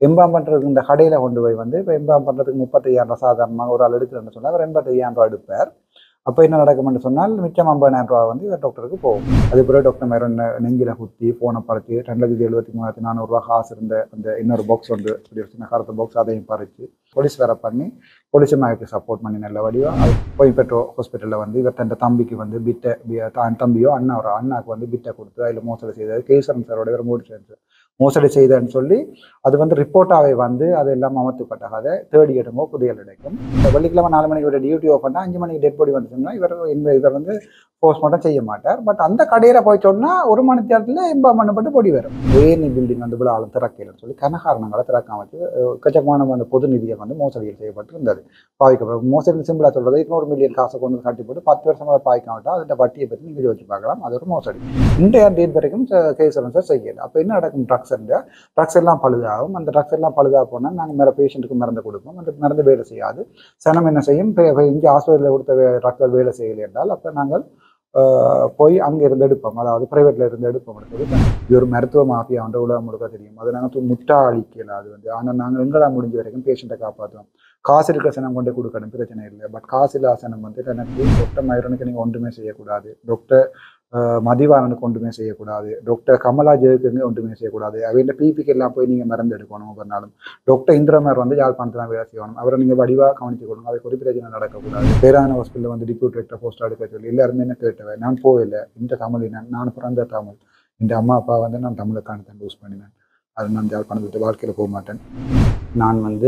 எம்பாம் பண்ணுறதுக்கு இந்த கடையில் கொண்டு போய் வந்து இப்போ எம்பாம் பண்ணுறதுக்கு 35,000 சாதாரணமாக ஒரு ஆள் எடுக்கிறேன்னு சொன்னால் அவர் 85,000 எடுப்பார். அப்போ என்ன நடக்கும்னு சொன்னால் மிச்சம் 50,000 வந்து இவர் டாக்டருக்கு போகும். அது பிறகு டாக்டர் மேலே நெஞ்சில் குத்தி ஃபோனை பறித்து 2,73,400 காசு இருந்த அந்த இன்னொரு பாக்ஸ் வந்து இப்படி ஒரு சின்ன கருத்து பாக்ஸ் அதையும் பறித்து போலீஸ் வேற பண்ணி போலீஸ் மேக்கு சப்போர்ட் பண்ணி நல்ல வடிவாக அது போய் பெற்றோ ஹாஸ்பிட்டலில் வந்து இவர் தன் தம்பிக்கு வந்து தான் தம்பியோ அண்ணாவுக்கு வந்து பிட்டை கொடுத்து அதில் மோசடி செய்தது கேசரன் சாரோட இவர் மோசடி செய்தன்னு சொல்லி அது வந்து ரிப்போர்ட்டாகவே வந்து அது எல்லாம் அமர்த்தப்பட்ட கதை தேடி எடுங்கோ புதியல் கிடைக்கும். வெள்ளிக்கிழமை 4 மணிக்கு ஒரு டியூட்டி ஓப்பன் 5 மணிக்கு டெட் பாடி வந்துச்சுன்னா இவர் வந்து போஸ்ட்மார்ட்டம் செய்ய மாட்டார். பட் அந்த கடையில் போய் சொன்னால் 1 மணி நேரத்தில் எம்பாம் பண்ணப்பட்டு பொடி வரும். ஏனி பில்டிங் வந்து விழாவில் திறக்கலன்னு சொல்லி கனகாரணங்களை திறக்காம வச்சு எக்கச்சக்கமான அந்த பொது நிதியை வந்து மோசடிகள் செய்யப்பட்டு இருந்தது. பாதிக்கப்படும் மோசடி சிம்பிளாக சொல்றது 200 மில்லியன் காசை கொண்டு கட்டி போட்டு 10 வருஷமாக பாய்க்காமட்டா அதில் வட்டியை பற்றி நீங்கள் யோசிச்சு பார்க்கலாம். அது ஒரு மோசடி. இன்றைய டேட் வரைக்கும் கேஸ் செய்யலை. அப்போ என்ன நடக்கும்? ட்ரக்ஸ் எல்லாம் பழுதாகும். அந்த ட்ரக்ஸ் எல்லாம் பழுதாக போனால் நாங்கள் மேலே பேஷண்ட்டுக்கு மருந்து கொடுப்போம். அந்த மருந்து வேலை செய்யாது. சனம் என்ன செய்யும்? இங்கே ஹாஸ்பிட்டலில் கொடுத்த ட்ரக்கள் வேலை செய்யலை என்றால் அப்போ நாங்கள் போய் அங்கே இருந்து எடுப்போம். அதாவது பிரைவேட்டில் இருந்து எடுப்போம். இது ஒரு மருத்துவ மாஃபியா வந்து உலகம் முழுக்க தெரியும். அதை நாங்கள் முட்டாளிக்கல. அது வந்து ஆனால் நாங்கள் எங்களால் முடிஞ்ச வரைக்கும் பேஷண்ட்டை காப்பாற்றுவோம். காசு இருக்கிற சனம் கொண்டே கொடுக்கணும், பிரச்சனை இல்லை. பட் காசு இல்லாத சனம் வந்து எனக்கு டாக்டர் மயூரனுக்கு நீங்கள் ஒன்றுமே செய்யக்கூடாது, டாக்டர் மதிவாரனுக்கு ஒன்றுமே செய்யக்கூடாது, டாக்டர் கமலா ஜெயக்குங்க ஒன்றுமே செய்யக்கூடாது. அவங்க பிபிக்கு எல்லாம் போய் நீங்கள் மருந்து எடுக்கணும். ஒவ்வொரு நாளும் டாக்டர் இந்திரமர் வந்து யாழ்ப்பாணத்தில் தான் வேலை செய்யணும். அவரை நீங்கள் வடிவாக கவனித்து கொடுங்க. அதை ஒரு பிரச்சனை நடக்கக்கூடாது. பேரான ஹாஸ்பிட்டலில் வந்து டிப்யூட்டி டைரக்டர் போஸ்ட் எடுக்க சொல்லி எல்லாருமே என்ன கேட்டவன். நான் போகலை. இந்த தமிழ் நான் பிறந்த தமிழ். இந்த அம்மா அப்பா வந்து நான் தமிழுக்கான தான் யூஸ் பண்ணினேன். அது நான் யாழ்ப்பாணத்தை வாழ்க்கையில் போக மாட்டேன். நான் வந்து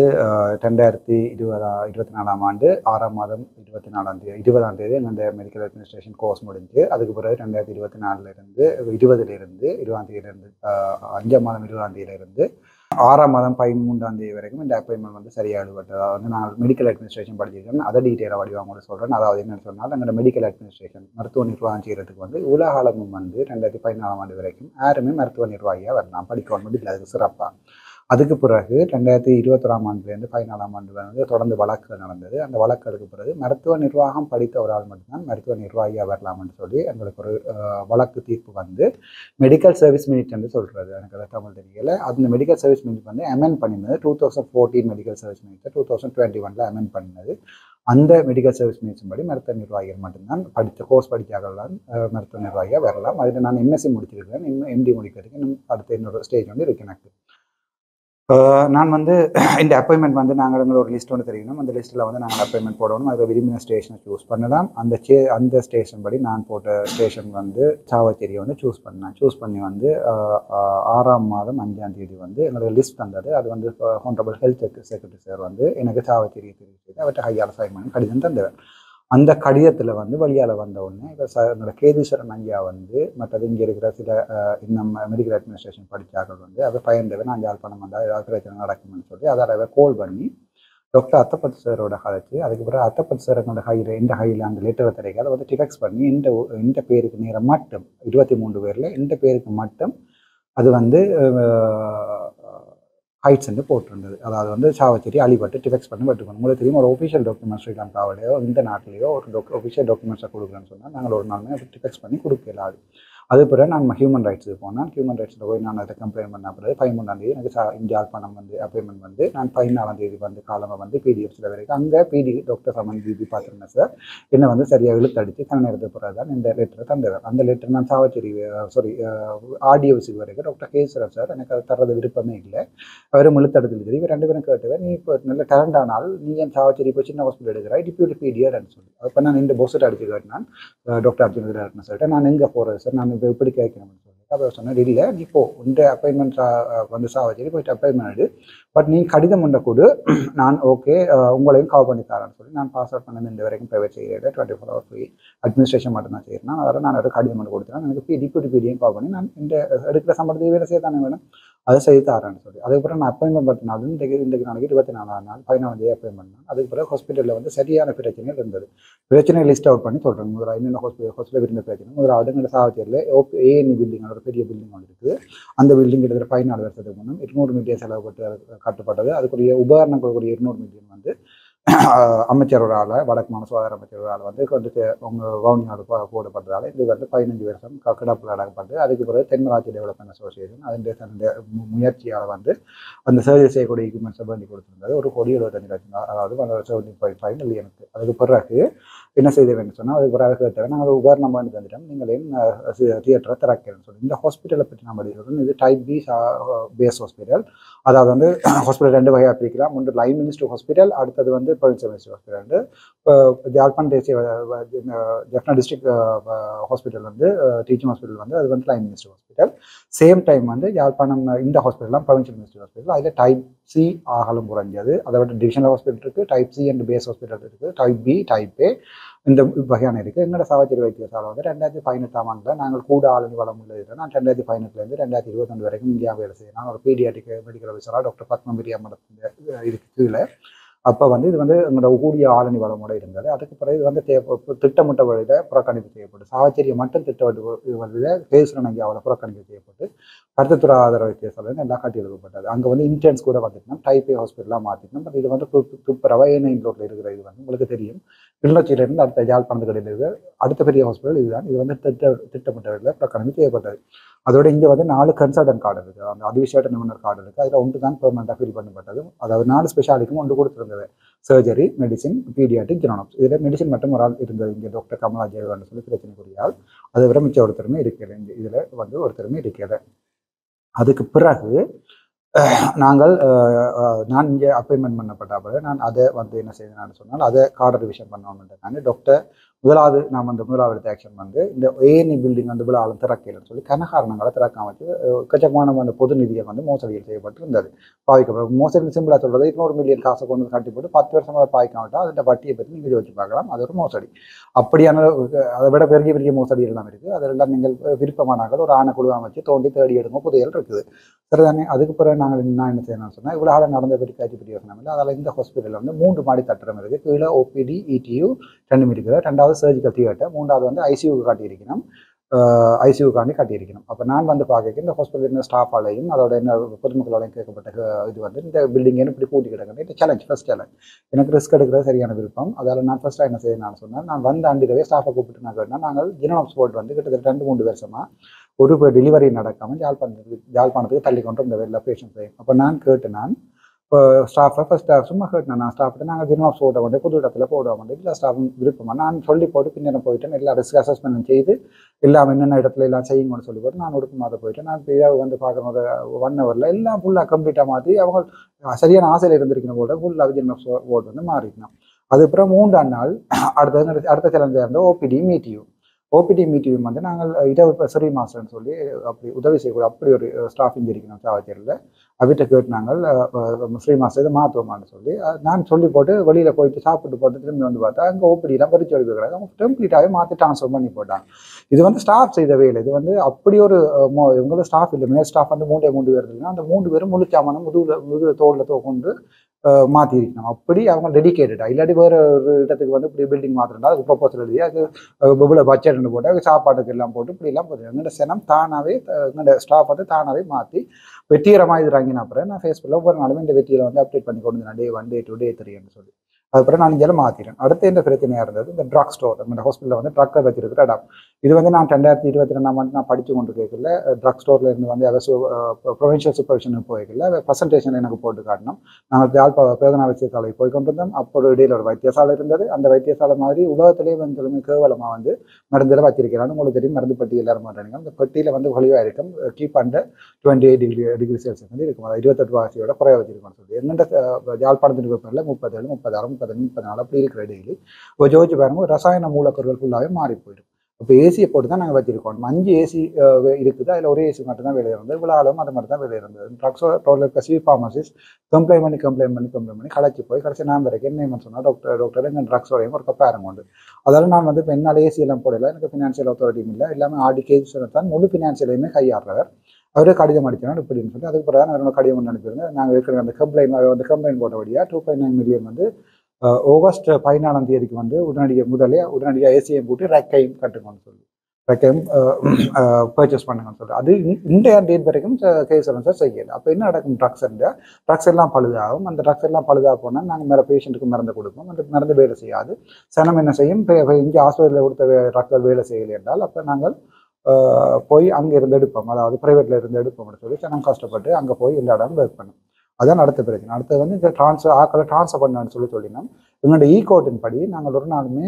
2024 ஆண்டு 6ஆம் மாதம் 20ஆம் தேதி அந்த மெடிக்கல் அட்மினிஸ்ட்ரேஷன் கோர்ஸ் முடிஞ்சு அதுக்கு பிறகு 2024 20 5ஆம் மாதம் 20 6ஆம் மாதம் 13 வரைக்கும் இந்த அப்பாயின்மெண்ட் வந்து சரியாக எழுபட்டது. அதாவது நான் மெடிக்கல் அட்மினிஸ்ட்ரேஷன் படிச்சிருக்கேன். அதை டீட்டெயிலாக வடிவாக கூட சொல்கிறேன். அதாவது என்னென்னு சொன்னால் எங்களோட மெடிக்கல் அட்மினிஸ்ட்ரேஷன் மருத்துவ நிர்வாகம் செய்கிறதுக்கு வந்து உலகளவும் வந்து 2014ஆம் ஆண்டு வரைக்கும் யாருமே மருத்துவ நிர்வாகியாக வரலாம், படிக்கணும் முடியல. அதுக்கு சிறப்பாக அதுக்கு பிறகு 2021ஆம் ஆண்டுலேருந்து 14ஆம் ஆண்டு வந்து தொடர்ந்து வழக்கு நடந்தது. அந்த வழக்குக்கு பிறகு மருத்துவ நிர்வாகம் படித்த ஒரு ஆள் மட்டும்தான் மருத்துவ நிர்வாகியாக வரலாம்னு சொல்லி எங்களுக்கு ஒரு வழக்கு தீர்ப்பு வந்து மெடிக்கல் சர்வீஸ் மினிட் என்று சொல்கிறது. எனக்கு அதை தமிழ் தெரியல. அந்த மெடிக்கல் சர்வீஸ் மினிட் வந்து அமெண்ட் பண்ணினது 2014 மெடிக்கல் சர்வீஸ் மினிட் 2021 அமெண்ட் பண்ணினது. அந்த மெடிக்கல் சர்வீஸ் மினிட்ஸின் படி மருத்துவ நிர்வாகிகள் மட்டும்தான் கோர்ஸ் படித்தார்கள் மருத்துவ நிர்வாகியாக வரலாம். அதில் நான் எம்எஸ்சி முடிச்சிருக்கேன். இன்னும் எம்டி முடிக்கிறதுக்கு இன்னும் அடுத்த இன்னொரு ஸ்டேஜ் வந்து இருக்கு எனக்கு. நான் வந்து இந்த அப்பாயின்மெண்ட் வந்து நாங்கள் ஒரு லிஸ்ட் ஒன்று தெரியணும். அந்த லிஸ்ட்டில் வந்து நாங்கள் அப்பாயின்மெண்ட் போடணும். அதில் விரும்பின ஸ்டேஷனை சூஸ் பண்ணலாம். அந்த ஸ்டேஷன் படி நான் போட்ட ஸ்டேஷன் வந்து சாவச்சேரியை வந்து சூஸ் பண்ணி வந்து 6ஆம் மாதம் 5ஆம் தேதி வந்து என்னோட லிஸ்ட் வந்தது. அது வந்து ஹானரபிள் ஹெல்த் செக்ரட்டரி சார் வந்து எனக்கு சாவச்சேரியை தெரிவு செய்து அவர்கிட்ட கையால் சைன் பண்ணி கடிதம் தந்தவர். அந்த கடிதத்தில் வந்து வழியால் வந்த உடனே இப்போ என்னோட கேதீஸ்வரன் ஐயா வந்து மற்றது இங்கே இருக்கிற சில இன்னும் மெடிக்கல் அட்மினிஸ்ட்ரேஷன் படித்தார்கள் வந்து அதை பயந்தவன் நான் யாழ்ப்பாணம் வந்தால் ஏதாவது பிரச்சனை நடக்கும்னு சொல்லி அதை கால் பண்ணி டாக்டர் அத்தப்பத்து சாரோட கதைச்சு அதுக்கு பிறகு அத்தப்பத்து சார் என்னோட கையில் அந்த லெட்டரை திரைக்கு அதை வந்து டிஃபெக்ஸ் பண்ணி இந்த பேருக்கு நேரம் மட்டும் 23 பேரில் இந்த பேருக்கு மட்டும் அது வந்து ஹைட்ஸ் வந்து போட்டிருந்தது. அதாவது வந்து சாவச்சேரி அழிபட்டு டிஃபெக்ஸ் பண்ணி வெட்டுக்கணும். உங்களுக்கு தெரியும் ஒரு ஒஃபிஷியல் டாக்குமெண்ட் ஸ்ரீலங்காவிலையோ இந்த நாட்டிலையோ ஒரு ஒஃபிஷியல் டாக்குமெண்ட்ஸை கொடுக்குறேன்னு சொன்னால் நாங்கள் ஒரு நாளுமே அப்படி டிஃபெக்ஸ் பண்ணி கொடுக்கலாது. அது பிறகு நான் ஹியூமன் ரைட்ஸுக்கு போனேன். ஹியூமன் ரைட்ஸில் போய் நான் அதை கம்ப்ளைண்ட் பண்ண பிறகு 13ஆம் தேதி எனக்கு யாழ்ப்பாணம் வந்து அப்பாயின்மெண்ட் வந்து நான் 14ஆம் தேதி வந்து காலமாக வந்து பிடிஎஃப்ஸில் வரைக்கும் அங்கே டாக்டர் சமன் பிபி பார்த்துருந்தேன் சார். என்னை வந்து சரியாக இழுத்தடிச்சு தன்னை எடுத்த பிறகு தான் இந்த லெட்டரை தந்தவர். அந்த லெட்டர் நான் சாவச்சேரி ஆர்டிஓசிக்கு வரைக்கும் டாக்டர் கேசரன் சார் எனக்கு அது தர்றது விருப்பமே இல்லை. அவரும் இழுத்தடுத்து சரி இவர் 2 பேரும் கேட்டவர், நீ இப்போ நல்ல டேலண்ட் ஆனால் நீ என் சாவச்சேரி இப்போ சின்ன ஹாஸ்பிட்டல் எடுக்கிறாய் டிப்யூட்டி பிடிஆர்னு சொல்லி. அப்போ நான் இந்த போஸ்ட் அடிச்சு கேட்டேன் டாக்டர் அர்ஜுன் இருக்குன்னு சொல்லிட்டு நான் எங்கே போகிறது சார், நான் இப்போ எப்படி கேட்கணும்னு சொல்லி அப்போ சொன்னேன் இல்லை நீ இப்போ இந்த அப்பாயின்மெண்ட் வந்து சாவச்சேரி போயிட்டு அப்பாயின்மெண்ட் எடு, பட் நீ கடிதம் ஒன்றை கொடு, நான் ஓகே உங்களையும் கவர் பண்ணி தரேன்னு சொல்லி நான் பாஸ் அவுட் பண்ணது இந்த வரைக்கும் ப்ரைவேட் செய்கிறேன் 24 hours ஃப்ரீ அட்மினிஸ்ட்ரேஷன் மட்டும் தான் செய்கிறேன். அதனால் நான் ஒரு கடிதம் மட்டும் கொடுத்துறேன். எனக்கு டிப்யூட்டி பிடியும் கவர் பண்ணி நான் இந்த எடுக்கிற சம்பளத்தை வேலை செய்ய தானே வேணும் அதை செய்து தரேன்னு சொல்லி அதுக்கப்புறம் நான் அப்பாயின்மெண்ட் பண்ணினாலும் இன்றைக்கு நாளைக்கு 24ஆம் நாள் 14ஆம் தேதி அப்பாயின்மெண்ட் பண்ணேன். அதுக்கு பிறகு ஹாஸ்பிட்டலில் வந்து சரியான பிரச்சனைகள் இருந்தது. பிரச்சனையை லிஸ்ட் அவுட் பண்ணி சொல்கிறேன். முதல்ல என்னென்ன ஹாஸ்பிட்டல் இருந்த பிரச்சனை முதலாவது எங்கள் சாவச்சேரியில் ஏஎன்இ பில்டிங் ஒரு பெரிய பில்டிங் ஒன்று இருக்குது. அந்த பில்டிங் கிட்டத்தட்ட 14 வருஷத்துக்கு முன்னும் 200 மில்லியன் செலவு கட்டப்பட்டது. அதுக்குரிய உபகரணங்களுக்குரிய 200 மில்லியன் வந்து அமைச்சர் ஒரு ஆளை வடக்கு மாநில சுகாதார அமைச்சர் ஒரு ஆள் வந்து கொண்டு உங்கள் வவுனியாவில் போடப்பட்டதால் இது வந்து 15 வருஷம் கிடப்பில் அடக்கப்பட்டு அதுக்கு பிறகு தென்மராட்சி டெவலப்மெண்ட் அசோசியேஷன் அதன் முயற்சியால் வந்து அந்த சர்ஜரி செய்யக்கூடிய எக்யூப்மெண்ட்ஸை வேண்டி கொடுத்துருந்தது 1,75,00,000 அதாவது 17.5 மில்லியனுக்கு. அதுக்கு பிறகு என்ன செய்த வேண்டும் சொன்னால் அதுக்கு பிறகு கேட்டவன் நாங்கள் உபகரணம் பண்ணி தந்துட்டோம் நீங்களே தியேட்டரை திறக்கிறேன்னு சொல்லி இந்த ஹாஸ்பிட்டலை பற்றி நம்ம சொல்கிறோம். இது டைப் பி பேஸ் ஹாஸ்பிட்டல். அதாவது வந்து ஹாஸ்பிட்டல் 2 வகையாக பிரிக்கலாம். ஒன்று லைன் மினிஸ்டர் ஹாஸ்பிட்டல், அடுத்தது வந்து ப்ரொவின்சியல் மினிஸ்டர் ஹாஸ்பிட்டல். ஜாழ்ப்பாணம் தேசிய ஜெஃப்னா டிஸ்ட்ரிக்ட் ஹாஸ்பிட்டல் வந்து டீச்சிங் ஹாஸ்பிட்டல் வந்து அது வந்து line minister hospital. Same time வந்து யாழ்ப்பாணம் இந்த ஹாஸ்பிட்டல்லாம் ப்ரொவின்சியல் மினிஸ்டர் ஹாஸ்பிட்டல். அதில் டைப் சி ஆகலும் குறைஞ்சது. அதை விட டிவிஷனல் ஹாஸ்பிட்டல் இருக்குது, type C and base hospital இருக்குது, டைப் பி டைப் ஏ இந்த வகையான இருக்குது. எங்களோட சாவச்சேரி வைத்தியசாலை வந்து 2018ஆம் ஆண்டில் நாங்கள் கூட ஆளுநர் வளம் உள்ளது. நான் 2018 2022 வரைக்கும் இந்தியா வேலை செய்யணும். நான் ஒரு பீடியாட்டிக் மெடிக்கல் ஆஃபீஸராக டாக்டர் பத்மபிரியா மடத்தின் இதுக்கு கீழே அப்போ வந்து இது வந்து எங்களோட கூடிய ஆளுநர் வளமோடு இருந்தது. அதுக்கு பிறகு இது வந்து திட்டமிட்ட வழியில் புறக்கணிப்பு செய்யப்பட்டு சாவச்சேரியை மட்டும் திட்டமிட்ட வழியில் பேசுகிறனங்கியாவில் புறக்கணிப்பு செய்யப்பட்டு கருத்துத்துறை ஆதரவு வைத்தியசாலை எல்லாம் கட்டி எழுதப்பட்டது. அங்கே வந்து இன்டென்ஸ் கூட வந்துட்டோம், டைப் ஏ ஹாஸ்பிட்டலாக மாற்றிட்டோம். பட் இது வந்து துப்புரவா ஏனையின் ரோட்டில் இருக்கிற இது வந்து உங்களுக்கு தெரியும். கிளிநொச்சியிலிருந்து அடுத்த யாழ்ப்பாணத்து கடையில் இருக்கிற அடுத்த பெரிய ஹாஸ்பிட்டல் இதுதான். இது வந்து திட்டமிட்ட வழியில் புறக்கணிப்பு செய்யப்பட்டது. அதோட இங்கே வந்து 4 கன்சல்டன்ட் கார்டு இருக்குது, அந்த அதிவிசேட நிபுணர் கார்டு இருக்குது. அதில் ஒன்று தான் பெர்மனெண்ட்டாக ஃபில் பண்ணப்பட்டது. அதாவது 4 ஸ்பெஷாலிட்டிக்கும் ஒன்று கொடுத்துருந்தது, சர்ஜரி, மெடிசின், பீடியாட்டிக், ஜெனோமிக்ஸ். இதில் மெடிசின் மட்டும் ஒரு ஆள் இருந்தது இங்கே டாக்டர் கமலா ஜெயவான்னு சொல்லி பிரச்சனைக்குரியால். அதை விட மிச்சம் ஒருத்தருமே இருக்கிறது இதில் வந்து ஒருத்தருமே இருக்கிறது. அதுக்கு பிறகு நாங்கள் நான் இங்கே அப்பாயின்மெண்ட் பண்ணப்பட்ட பிறகு நான் அதை வந்து என்ன செய்தேன்னு சொன்னால் அதை கார்டு ரிவிஷன் பண்ணணுன்றதுக்கான டாக்டர் முதலாவது நாம் அந்த முதலாவது ஆக்ஷன் வந்து இந்த ஏஎன்இ பில்டிங் வந்து விழாவில் திறக்கலன்னு சொல்லி கனகாரணங்களை திறக்காம வச்சு எக்கச்சக்கமான அந்த பொது நிதியை வந்து மோசடிகள் செய்யப்பட்டிருந்தது. பாதிக்கப்படும் மோசடி சிம்பிளாக சொல்றது 200 மில்லியன் காசை கொண்டு கட்டி போட்டு 10 வருஷமாக பாய்க்காமட்டா அதில் வட்டியை பற்றி நீங்கள் யோசிச்சு பார்க்கலாம். அது ஒரு மோசடி. அப்படியான அதை விட பெரிய பெரிய மோசடி எல்லாம் இருக்குது. அதெல்லாம் நீங்கள் விருப்பமானார்கள் ஒரு ஆணைக்குழுவை வச்சு தோண்டி தேடி எடுங்க புதையல் இருக்குது. சரிதானே? அதுக்கு பிறகு நாங்கள் நான் என்ன செய்யணும்னு சொன்னால் இவ்வளோ ஆள் நடந்த பற்றி காட்சி பெரிய யோசனை இல்லை. அதில் இந்த ஹாஸ்பிட்டலில் வந்து 3 மாடி கட்டடம் இருக்குது. கீழே ஓபிடி இடியூ 2 இருக்குது, 2வது சர்ஜிக்கல் தியேட்டர், 3வது வந்து ஐசியூக்கு காட்டியிருக்கணும், ஐசியூக்காண்டி காட்டியிருக்கணும். அப்போ நான் வந்து பார்க்க இந்த ஹாஸ்பிட்டல் இருந்த ஸ்டாஃபாலையும் அதோட என்ன பொதுமக்களாலையும் கேட்கப்பட்ட இது வந்து இந்த பில்டிங் இப்படி பூட்டி கிடக்குது. இது சேலஞ்ச், ஃபர்ஸ்ட் சேலஞ்ச். எனக்கு ரிஸ்க் எடுக்கிறது சரியான விருப்பம். அதால் நான் ஃபர்ஸ்ட்டாக என்ன செய்யணும்னு சொன்னால் நான் வந்து ஆண்டிடவே ஸ்டாஃபை கூப்பிட்டு நான் கேட்டேன். நாங்கள் ஜெனோம் ஸ்போர்ட் வந்து கிட்டத்தட்ட 2-3 வருஷமாக ஒரு டெலிவரி நடக்காமல் யாழ்ப்பாணத்துக்கு தள்ளி கொண்டு இந்த வெளில பேஷண்ட் செய்யும். அப்போ நான் கேட்டேன் இப்போ ஸ்டாஃபை ஃபர்ஸ்ட்டாக சும்மா கேட்டேன். நான் ஸ்டாஃப்ட்டு நாங்கள் ஜெனோம் ஸ்போர்ட்டை வந்து புது இடத்துல போடுவோம் வந்து இல்லை ஸ்டாஃப் விருப்பமாக நான் சொல்லி போட்டு பின்னர் போயிட்டேன். எல்லா ரிஸ்க் அசஸ்மெண்ட் செய்து எல்லாம் என்னென்ன இடத்துல எல்லாம் செய்யுங்கன்னு சொல்லி போட்டு நான் விருப்பமாக போயிட்டேன். நான் இதாக வந்து பார்க்குற ஒரு 1 ஹவரில் எல்லாம் ஃபுல்லாக கம்ப்ளீட்டாக மாற்றி அவங்க சரியான ஆசையில் இருந்திருக்கிற போட ஃபுல்லாக ஜெனோம் ஸ்போர்ட் வந்து மாறிக்கணும். அதுக்கப்புறம் 3ஆம் நாள் அடுத்த சேலஞ்சாக இருந்த ஓபிடி மீட்டியும் வந்து நாங்கள் இதை சரி மாஸ்டர்னு சொல்லி அப்படி உதவி செய்யக்கூடாது அப்படி ஒரு ஸ்டாஃப் இங்கே இருக்கணும் சாவச்சேரியில். அவர்கிட்ட கேட்டு நாங்கள் ஸ்ரீ மாஸ்டர் இதை மாற்றுவோமான்னு சொல்லி நான் சொல்லி போட்டு வெளியில் போயிட்டு சாப்பிட்டு போட்டு திரும்பி வந்து பார்த்தா அங்கே ஓபிடிலாம் பறிச்சு வழி கிடையாது. அவங்க கம்ப்ளீட்டாகவே மாற்றி ட்ரான்ஸ்ஃபர் பண்ணி போட்டாங்க. இது வந்து ஸ்டாஃப் செய்த வேலை. இது வந்து அப்படி ஒரு இவங்களோட ஸ்டாஃப் இல்லை, மேல் ஸ்டாஃப் வந்து 3 பேர் இருக்குன்னா அந்த 3 பேரும் முழுச்சாமனும் முதுகு தோளில் கொண்டு மாற்றிருக்கணும். அப்படி அவங்க டெடிக்கேட்டடாக இல்லாட்டி வேறு ஒரு இடத்துக்கு வந்து இப்படி பில்டிங் மாத்திரண்டா அதுக்கு ப்ரொப்போசல் எழுதி அது இவ்வளோ பட்ஜெட்னு போட்டு சாப்பாட்டுக்கு எல்லாம் போட்டு இப்படிலாம் போட்டு எங்களோட சனம் தானாகவே எங்களோட ஸ்டாஃப் வந்து தானாகவே மாற்றி வெற்றிகரமாக இது இறங்கின அப்புறம் நான் ஃபேஸ்புக்கில் ஒவ்வொரு நாளுமே இந்த வெற்றியில் வந்து அப்டேட் பண்ணி கொண்டு வந்தேன். Day 1 Day 2 Day 3 சொல்லி. அதுக்கப்புறம் நான் இங்கே மாற்றிட்டேன். அடுத்த இந்த பிரச்சனையாக இருந்தது இந்த ட்ரக் ஸ்டோர். இந்த ஹாஸ்பிட்டலில் வந்து ட்ரக்கை வச்சிருக்கிற இடம். இது வந்து நான் 2022ஆம் ஆண்டு நான் படித்து கொண்டு கேட்கல. ட்ரக் ஸ்டோரில் இருந்து வந்து அதை ப்ரொவின்ஷியல் சூப்பர்விஷனுக்கு போய்க்கல. ப்ரெசன்டேஷனில் எனக்கு போட்டு காட்டணும். நாங்கள் பேதனா வைத்தியசாலை போய் கொண்டு வந்தோம். அப்போ ஒரு இடையில் ஒரு வைத்தியசாலை இருந்தது. அந்த வைத்தியசாலை மாதிரி உலகத்திலேயே வந்து கேவலமாக வந்து மருந்தில் வச்சிருக்கிறான்னு உங்களுக்கு தெரியும். மருந்து பெட்டி எல்லாரும் பண்ணுறீங்க. அந்த பெட்டியில் வந்து ஒளிவாக இருக்கும் கீப் அண்டர் 28 டிகிரி செல்சியஸ் வந்து இருக்கும். 28 வாசியோட குறைய வச்சிருக்கோம்னு சொல்லி என்னென்ன யாழ்ப்பாணத்தின் வெப்பநிலை 37, 36, 38, 34 அப்படி இருக்கிற டெய்லி இப்போ ஜோதிச்சு பாருங்க ரசாயன மூலக்கொருகள் ஃபுல்லாகவே மாறி போயிடும். இப்போ ஏசியை போட்டு தான் நாங்கள் வச்சிருக்கோம். 5 ஏசி இருக்குது. அதில் ஒரு ஏசி மட்டும் தான் வெளியே இருந்தது. விழாலும் அது மட்டும் தான் வெளியே இருந்தது. ட்ரக்ஸோட சி ஃபார்மசிஸ்ட் கம்ப்ளைண்ட் பண்ணி களைச்சி போய் கடைசி நான் வரைக்கும் என்ன சொன்னால் டாக்டர் எங்கள் ட்ரக்ஸோடையும் ஒரு கப்பேரம் உண்டு. அதால் நான் வந்து இப்போ என்னால் ஏசி எல்லாம் போடல. எனக்கு ஃபினான்ஷியல் அத்தாரிட்டியும் இல்லை. எல்லாமே ஆடிகேஜ் தான் முழு ஃபினான்ஷியலையுமே கையாடுறவர். அவரே கடிதம் அடிக்கணும் இப்படின்னு சொல்லி அதுக்கு பிறகு நான் என்னோட கடிதம் அனுப்பியிருந்தேன். நாங்கள் இருக்கிற அந்த கம்ப்ளைண்ட் போட்டபடியாக 2.9 மில்லியன் வந்து ஆகஸ்ட் 14ஆம் தேதிக்கு வந்து உடனடியாக ஏசியை போட்டு ரெக்கையும் கட்டுங்கன்னு சொல்லி வரைக்கும் பர்ச்சேஸ் பண்ணுங்கன்னு சொல்லிட்டு அது இன்றைய டேட் வரைக்கும் கேஸ் செய்யலை. அப்போ என்ன நடக்கும், ட்ரக்ஸ் எல்லாம் பழுதாகும். அந்த ட்ரக்ஸ் எல்லாம் பழுதாக போனால் நாங்கள் வேறு பேஷண்ட்டுக்கு மருந்து கொடுப்போம். அந்த மருந்து வேலை செய்யாது. சனம் என்ன செய்யும், இங்கே ஹாஸ்பிட்டலில் கொடுத்த ட்ரக்கள் வேலை செய்யலை என்றால் அப்போ நாங்கள் போய் அங்கே இருந்து எடுப்போம், அதாவது ப்ரைவேட்டில் இருந்து எடுப்போம்னு சொல்லி சனம் கஷ்டப்பட்டு அங்கே போய் எல்லா இடமும் ஒர்க் பண்ணும். அதான் அடுத்த பிரச்சனை. அடுத்தது வந்து இந்த ட்ரான்ஸ்ஃபர் பண்ணான்னு சொல்லினோம். எங்களோட கோட்டின் படி நாங்கள் ஒரு நாளுமே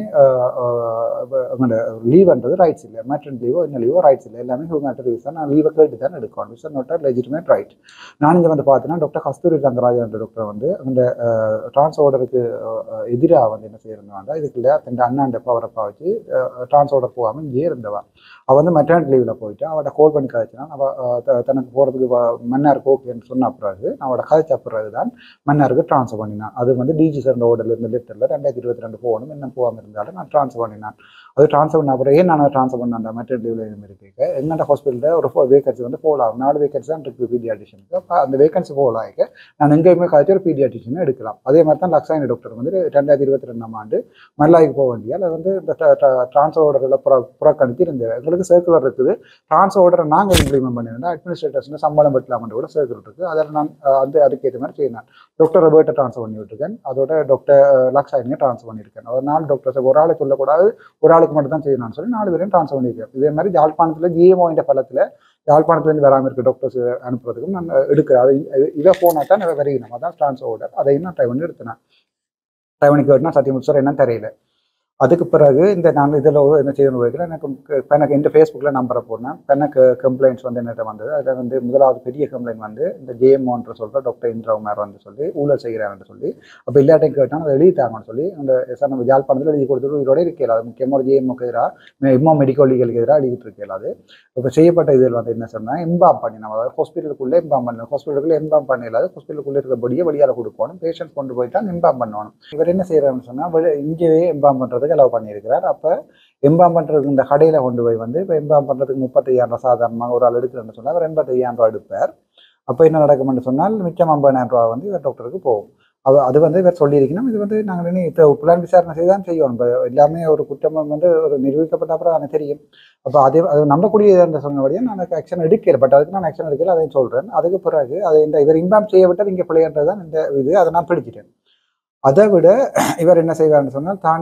எங்களோட லீவ்ன்றது ரைட்ஸ் இல்லை. மேட்ரன் லீவோ என்ன லீவோ ரைட்ஸ் இல்லை. எல்லாமே ஹியூமேட்டரி ரிலீஸ் தான். நான் லீவை கேட்டு தான் எடுக்கணும். It's not a legitimate right. நான் இங்கே வந்து பார்த்தீங்கன்னா டாக்டர் கஸ்தூரி ரங்கராஜ் என்ற டாக்டர் வந்து அந்த ட்ரான்ஸ் ஆர்டருக்கு எதிராக வந்து என்ன செய்யிருந்தாங்க, இதுக்குள்ள அந்த அண்ணாண்ட பவரை வச்சு ட்ரான்ஸ் ஆர்டர் போகாமல் இங்கே இருந்தவா. அவள் வந்து மெட்டர்னிட்டி லீவில் போயிட்டு அவட கால் பண்ணி கதைச்சினா அவள் தனக்கு போகிறதுக்கு மன்னாருக்கு ஓகேன்னு சொன்ன பிறகு அவட கதைச்ச பிறகு தான் மன்னாருக்கு ட்ரான்ஸ்ஃபர் பண்ணினான். அது வந்து டிஜி சார் ஆர்டர்ல இருந்து லெட்டரில் 2022 போகணும், இன்னும் போகாமல் இருந்தாலும் நான் ட்ரான்ஸ்ஃபர் பண்ணினான். அது ட்ரான்ஸ்ஃபர் பண்ண அப்புறம் ஏன் நான் ட்ரான்ஸ்ஃபர் பண்ணேன் மெட்டர்னிட்டி லீவில் இது மாதிரி கேட்க எங்கள்கிட்ட ஹாஸ்பிட்டலில் ஒரு வேகன்சி வந்து போகலாம். 4 வேகன்சி தான் இருக்குது பீடியாட்ரிஷனுக்கு. அப்போ அந்த வேகன்சி போகலாக்க நான் எங்கேயுமே கதைச்சி ஒரு பீடியாட்ரிஷனை எடுக்கலாம். அதே மாதிரி தான் லக்ஷாயினி டாக்டர் வந்து 2022 ஆண்டு மல்லாய்க்கு போக வேண்டிய அதை வந்து இந்த ட்ரான்ஸ்ஃபர் ஆர்டரில் புறக்கணித்து இருந்தது. எங்களுக்கு சர்க்குலர் இருக்குது. ட்ரான்ஸ்ஃபர் ஆர்டரை நாங்கள் இம்ப்ளிமெண்ட் பண்ணியிருந்தோம். அட்மினிஸ்ட்ரேட்டர்ஸ் சம்பளம் பெற்றலாம்னு கூட சர்க்குலர் இருக்குது. அதில் நான் அதுக்கேற்ற மாதிரி செய்யணும். டாக்டர் ரொபர்ட்டை ட்ரான்ஸ்ஃபர் பண்ணி விட்டுருக்கேன். அதோட டாக்டர் லக்ஷாயினியை ட்ரான்ஸ்ஃபர் பண்ணியிருக்கேன். ஒரு 4 டாக்டர்ஸ் ஒரு ஆளுக்கு சொல்லக்கூடாது, ஒரு ஆளுக்கு மட்டும் தான் செய்யணும்னு சொல்லி 4 பேரையும் ட்ரான்ஸ்ஃபர் பண்ணியிருக்கேன். இதே மாதிரி யாழ்ப்பாணத்தில் ஜிஎம்ஓ பலத்தில் யாழ்ப்பாணத்துலேருந்து வராமல் இருக்க டாக்டர்ஸ் அனுப்புறதுக்கும் நான் எடுக்கிறேன். அது இதை போனால் தான் வரையணும். அதான் ட்ரான்ஸ்ஃபர் ஆர்டர். அதையும் நான் ட்ரை பண்ணி எடுத்தேன். ட்ரை பண்ணி கேட்டுனா சத்தியம் சார் என்னன்னு தெரியல. அதுக்கு பிறகு இந்த நான் இதில் என்ன செய்யணும் வைக்கிறேன். எனக்கு இந்த ஃபேஸ்புக்கில் நம்பரை போனேன். எனக்கு கம்ப்ளைண்ட்ஸ் வந்து என்னட்ட வந்தது. அதில் வந்து முதலாவது பெரிய கம்ப்ளைண்ட் வந்து இந்த ஜேஎம்ஓன்ற சொல்கிற டாக்டர் இந்திரகுமார் வந்து சொல்லி ஊழல் செய்கிறாங்கன்னு சொல்லி, அப்போ எல்லாட்டையும் கேட்டால் அதை எழுதிட்டாங்கன்னு சொல்லி அந்த சார் நம்ம யாழ்ப்பாணத்தில் எழுதி கொடுத்துட்டு இதோட இருக்கையில் அது முக்கியமாக ஒரு ஜேஎம்ஓக்கு எதிராக எம்ஓ மெடிக்கல் லீகலுக்கு எதிராக எழுதிட்டு இருக்கையில் அது இப்போ செய்யப்பட்ட இதில் வந்து என்ன சொன்னால் எம்பாம் பண்ணினோம். அதாவது ஹாஸ்பிட்டலுக்குள்ளே எம்பாம் பண்ணணும். ஹாஸ்பிட்டலுக்குள்ளே எம்பாம் பண்ணிடலாது. ஹாஸ்பிட்டலுக்குள்ளே இருக்கிறபடியே வெளியால் கொடுக்கணும். பேஷண்ட்ஸ் கொண்டு போயிட்டா எம்பாம் பண்ணணும். இவர் என்ன செய்கிறாருன்னு சொன்னால் இங்கேயே எம்பாம் பண்ணுறதுக்கு அலோவ் பண்ணியிருக்கிறார். அப்போ எம்பாம் பண்ணுறதுக்கு இந்த கடையில் கொண்டு போய் வந்து இப்போ எம்பாம் பண்ணுறதுக்கு 35,000 சாதாரணமாக ஒரு ஆள் எடுக்கிறேன்னு சொன்னால் அவர் 85,000 எடுப்பார். அப்போ என்ன நடக்கும்னு சொன்னால் மிச்சம் 50,000 வந்து இவர் டாக்டருக்கு போகும். அது வந்து இவர் சொல்லியிருக்கணும். இது வந்து நாங்கள் இப்போ புலன் விசாரணை செய்து தான் செய்யணும். இப்போ எல்லாமே ஒரு குற்றம் வந்து ஒரு நிரூபிக்கப்பட்ட அப்புறம் எனக்கு தெரியும். அப்போ அது நம்பக்கூடிய என்று சொன்னபடியே நான் ஆக்ஷன் எடுக்கல. பட் அதுக்கு நான் ஆக்ஷன் எடுக்கல, அதையும் சொல்கிறேன். அதுக்கு பிறகு அதை இவர் இன்பாம் செய்ய விட்டால் இங்கே பிள்ளைன்றது தான் இந்த இது. அதை நான் பிடிச்சிட்டேன். அதை விட இவர் என்ன செய்வார்னு சொன்னால் தான்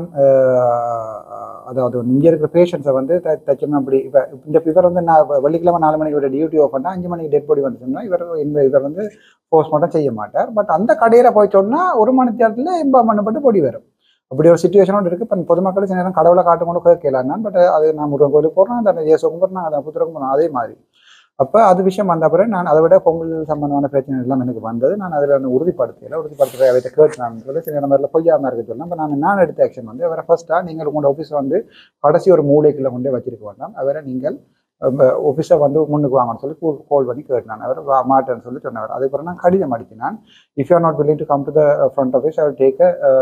அதாவது இங்கே இருக்கிற பேஷண்ட்ஸை வந்து தச்சமே அப்படி இப்போ இவர் வந்து நான் வெள்ளிக்கிழமை 4 மணிக்கு ஒரு டியூட்டி ஓப்பன் 5 மணிக்கு டெட் பாடி வந்து சொன்னால் இவர் வந்து போஸ்ட்மார்ட்டம் செய்ய மாட்டார். பட் அந்த கடையில் போய் சொன்னால் 1 மணி நேரத்தில் எம்பாம் பண்ணப்பட்டு பொடி வரும். அப்படி ஒரு சுச்சுவேஷனோடு இருக்குது. இப்போ பொதுமக்கள் சில நேரம் கடவுளை காட்டு கொண்டு கேட்கலாங்க. பட் அது நான் முருகன் கோயிலுக்கு போகிறேன், அந்த ஏசோக்கும் போகிறேன், அதை புத்திரக்கும் போகிறேன். அதே மாதிரி அப்போ அது விஷயம் வந்த பிறகு நான் அதை விட பொங்கல் சம்பந்தமான பிரச்சனை எல்லாம் எனக்கு வந்தது. நான் அதில் உறுதிப்படுத்துகிற அவற்றை கேட்டுனான்னு சொல்லி சில நேரத்தில் பொய்யாமல் இருக்க சொல்லலாம். இப்போ நான் எடுத்த ஆக்ஷன் வந்து அவரை ஃபர்ஸ்ட்டாக நீங்கள் உங்களோட ஆஃபீஸை வந்து கடைசி ஒரு மூலைக்குள்ளே கொண்டே வச்சிருக்க வேண்டாம். அவரை நீங்கள் ஆஃபீஸை வந்து முன்னுக்கு வாங்கன்னு சொல்லி கால் பண்ணி கேட்டான். அவர் மாட்டேன்னு சொல்லி சொன்னவர். அதுக்கப்புறம் நான் கடிதம் அடிக்கினான். If you are not willing to come to the front office I will take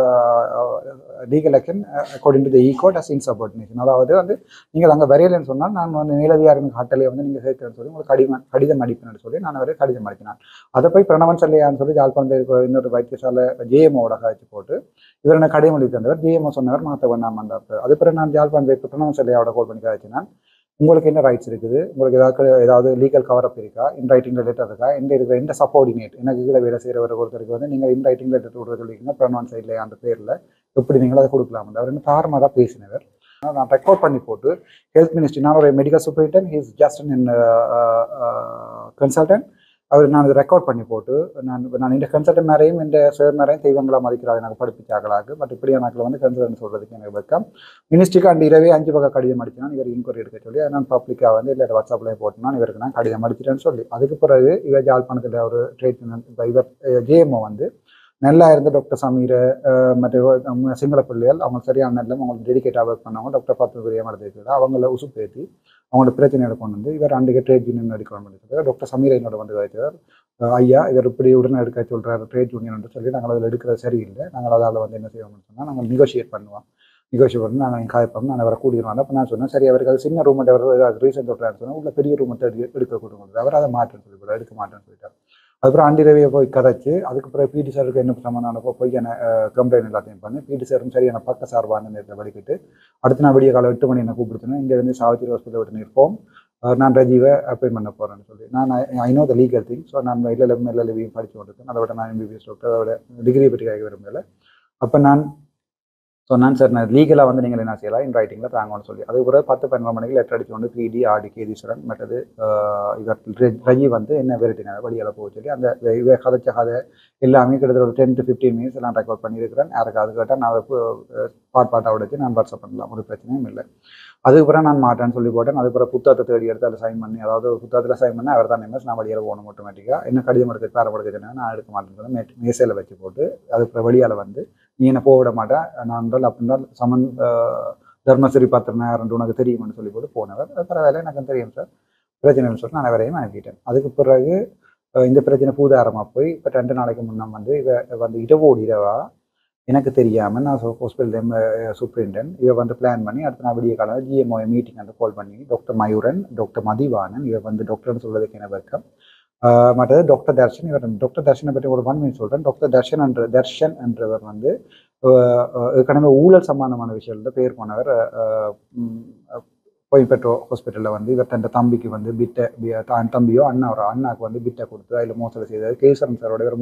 legal action according to the code as insubordination. அதாவது வந்து நீங்கள் அங்கே வரையலைன்னு சொன்னால் நான் வந்து மேலதிகாரின் கட்டளை வந்து நீங்கள் சேர்க்கிறேன்னு சொல்லி உங்களுக்கு கடிதம் அடிப்பேன்னு சொல்லி நான் அவரை கடிதம் அடிக்கினான். அதை போய் பிரணவன் செல்லையான்னு சொல்லி யாழ்ப்பாணத்தில் இருக்கிற இன்னொரு வைத்தியசாலை ஜேஎம்ஓட காய்ச்சி போட்டு இவர் என்ன கடிதம் எழுதி தந்தவர். ஜேஎம்ஓ சொன்னவர் மாற்ற வேண்டாம் வந்தார். அது பிறகு நான் யாழ்ப்பாணத்தில் பிரணவன் செல்லையாவோட கால் பண்ணி காய்ச்சினான். உங்களுக்கு என்ன ரைட்ஸ் இருக்குது, உங்களுக்கு ஏதாவது லீகல் கவரப் இருக்கா, இன் ரைட்டிங் லெட்டர் இருக்கா, எந்த சப்பார்டினேட் எனக்கு கீழே வேலை செய்கிறவர் ஒருத்தருக்கு வந்து நீங்கள் இன் ரைட்டிங் லெட்டர் கொடுக்க சொல்லிங்கன்னா பிரணவன் சைடில் அந்த பேரில் எப்படி நீங்கள் அதை கொடுக்கலாம். அவர் என்ன தாரமாக பேசினவர். நான் ரெக்கார்ட் பண்ணி போட்டு ஹெல்த் மினிஸ்ட்ரி, நான் ஒரு medical superintendent, he is just an consultant. அவர் நான் இதை ரெக்கார்ட் பண்ணி போட்டு நான் இந்த கன்சல்டன் மேரையும் இந்த சார் மேரையும் தெய்வங்களாக மதிக்கிறாங்க எனக்கு படிப்பிச்சாக்களாக்கு. பட் இப்படியானாக்கள் வந்து கன்சல்டன் சொல்கிறதுக்கு எனக்கு வெக்கம். மினிஸ்ட்ரிக்கு அண்டு இரவே 5 பக்கம் கடிதம் அடிச்சினான். இவர் இன்கொயரி எடுக்க சொல்லி நான் பப்ளிக்காக வந்து இல்லை வாட்ஸ்அப்லேயே போட்டுனா இவருக்கு நான் கடிதம் அடிச்சிட்டேன்னு சொல்லி. அதுக்கு பிறகு இவர் யாழ்ப்பாணத்தில் ஒரு ட்ரேட் இப்போ இவர் ஜேஎம்ஓ வந்து நல்லா இருந்த டாக்டர் சமீரை மற்ற சிங்கள பிள்ளைகள் அவங்க சரியான நல்ல அவங்களுக்கு டெடிக்கேட்டாக ஒர்க் பண்ணவங்க டாக்டர் பத்மபிரியம் எடுத்துக்கிறது அவங்கள உசுப்பேற்றி அவங்களோட பிரச்சனையை கொண்டு வந்து இவர் அன்றைக்கு ட்ரேட் யூனியன் எடுக்கணும் பண்ணிட்டு டாக்டர் சமீரை என்னோட வந்து வைத்தார். ஐயா இவர் இப்படி உடனே எடுக்க சொல்கிறார் ட்ரேட் யூனியன் சொல்லி நாங்கள் அதில் எடுக்கிறது சரியில்லை, நாங்கள் அதால் வந்து என்ன செய்வோம்னு சொன்னால் நாங்கள் நெகோஷியேட் பண்ணுவோம், நெகோஷியேட் பண்ணி நாங்கள் காய்ப்போம், நான் அவரை கூட்டிடுவோம். அப்போ நான் சொன்னேன் சரி அவருக்கு அது சின்ன ரூமெண்ட் அவர் ரீசன் சொல்கிறாரு சொன்னால் உள்ள பெரிய ரூமெண்ட்டை எடுக்க கொடுங்க, அவர் அதை மாட்டேன்னு சொல்லி எடுக்க மாட்டேன்னு சொல்லிட்டார். அதுக்கப்புறம் ஆண்டி ரவியை போய் கதைச்சு அதுக்கப்புறம் பிடி சாருக்கு என்ன சம்மந்தமான போய் என்ன கம்ப்ளைண்ட் எல்லாத்தையும் பண்ணி பிடி சாரும் சரி எனக்கு பக்க சார்பான நேரத்தில் வடிக்கிட்டு அடுத்த நான் விடிய காலம் 8 மணி என்ன கூப்பிடுத்தேன் இங்கேருந்து சாவித்திரி ஹாஸ்பிட்டல் விட்டு நிற்போம் நான் ரஜீவை அப்பாயின் பண்ண போகிறேன்னு சொல்லி நான் I know the legal thing so நான் எல்எல்எம் படித்து கொண்டிருக்கேன் அதை விட நான் எம்பிபிஎஸ் டாக்டர் அதோட டிகிரியை பற்றி கேட்க விரும்பல அப்போ நான் சொன்னான் சார் நான் லீகலாக வந்து நீங்கள் என்ன செய்யலாம் இன் ரைட்டிங்கில் தாங்கன்னு சொல்லி அதுக்கப்புறம் 10-12 மணிக்கு லெட்டர் அடிச்சு கொண்டு பிடி ஆடி கேதீஸ்வரன் மற்றது இவர் ரஜி வந்து என்ன வெரைட்டினாங்க வழியால் போக சொல்லி அந்த இவ கதைச்ச கதை எல்லாமே கிட்டத்தட்ட ஒரு 10 to 15 மினிட்ஸ் எல்லாம் ரெக்கார்ட் பண்ணியிருக்கிறேன் யாருக்கு அது கேட்டால் நான் பாட்டாக உடைச்சு நான் வாட்ஸ்அப் பண்ணலாம் ஒரு பிரச்சனையும் இல்லை அதுக்கப்புறம் நான் மாட்டேன்னு சொல்லி போட்டேன் அதுக்கப்புறம் புத்தகத்தை தேடி எடுத்து அதில் சைன் பண்ணி அதாவது புத்தகத்தில் சைன் பண்ணி அவர் தான் எம்எஸ் நான் வழியில் போகணும் ஆட்டோமேட்டிக்காக என்ன கடிதம் எடுக்க பேர படுக்க சொன்னேன் நான் எடுக்க மாட்டேன்னு மேசையில் வச்சு போட்டு அதுக்கப்புறம் வழியால் வந்து நீ என்ன போக விட மாட்டேன் நான் என்றால் அப்படின்றால் சமன் தர்மசரி பாத்திரம் உனக்கு தெரியும்னு சொல்லி போட்டு போனவர் அது பரவாயில்ல எனக்கு தெரியும் சார் பிரச்சனைன்னு சொல்லி நான் வரையும் அனுப்பிட்டேன் அதுக்கு பிறகு இந்த பிரச்சனை பூதாரமாக போய் இப்போ 2 நாளைக்கு முன்னே வந்து இவ வந்து இரவா எனக்கு தெரியாமல் நான் ஹாஸ்பிட்டல் சூப்ரிண்டன் இவ வந்து பிளான் பண்ணி அடுத்த நான் விடிய காலம் ஜிஎம்ஓ மீட்டிங் வந்து கால் பண்ணி டாக்டர் மயூரன் டாக்டர் மதிவானன் இவ வந்து டாக்டர்னு சொல்வதற்கு என்ன வெக்கம் மற்றது டாக்டர் தர்ஷன் இவர் டாக்டர் தர்ஷனை பற்றி ஒரு 1 minute சொல்கிறேன் டாக்டர் தர்ஷன் என்றவர் வந்து ஏற்கனவே ஊழல் சம்பந்தமான விஷயத்தில் பேர் போனவர் பெட்ரோ ஹாஸ்பிட்டலில் வந்து இவர் தன் தம்பிக்கு வந்து தான் தம்பியோ அண்ணாவுக்கு வந்து பிட்டை கொடுத்து அதில் மோசடி செய்தார் கேசரன் சாரோட இவர்